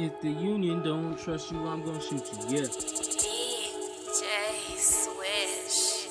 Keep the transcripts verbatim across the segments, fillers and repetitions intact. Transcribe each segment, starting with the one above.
If the union don't trust you, I'm gonna shoot you, yeah. D J Swish.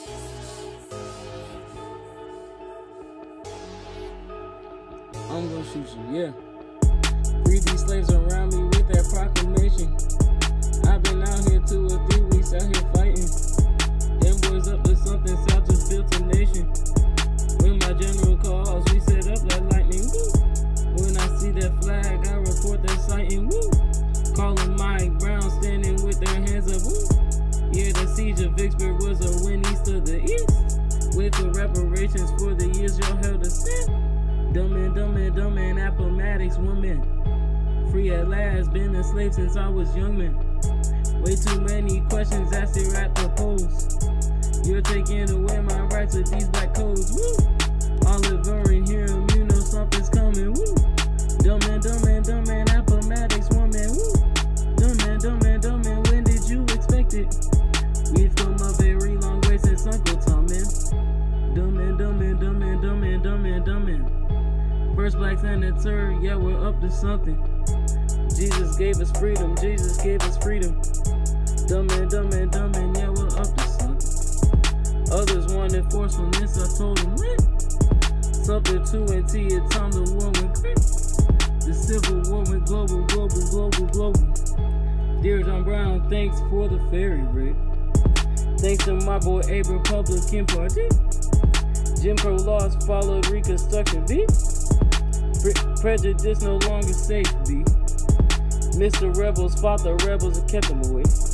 I'm gonna shoot you, yeah. Free these slaves around me with that proclamation. I've been out here two or three weeks out here fighting. Them boys up to something, South just built a nation. When my general calls, we set up like lightning, woo. When I see that flag, I report that sighting, woo. Calling Mike Brown, standing with their hands up, woo. Yeah, the siege of Vicksburg was a win east of the east. Wait for reparations for the years y'all held us in. Dumb and dumb and dumb and Appomattox woman. Free at last, been a slave since I was young man. Way too many questions asked here at the polls. You're taking away my rights with these black codes, woo. Oliver and Hiram, you know something's coming, woo. Dumb and dumb and dumb and Appomattox woman, woo. Dumb and dumb and dumb and when did you expect it? We've come a very long way since Uncle Tom, man. Dumb and dumb and dumb and dumb and dumb and dumb and first black senator, yeah, we're up to something. Jesus gave us freedom, Jesus gave us freedom. Dumb and dumb and dumb and yeah, we're up to something. Others wanted forcefulness, I told them, let something to and T, it's time the war went grit. The civil war went global, global, global, global. Dear John Brown, thanks for the ferry rate. Thanks to my boy Abe, Republican Party. Jim Crow laws followed Reconstruction, B. Pre prejudice no longer safe, B. Mister Revels fought the rebels and kept them away.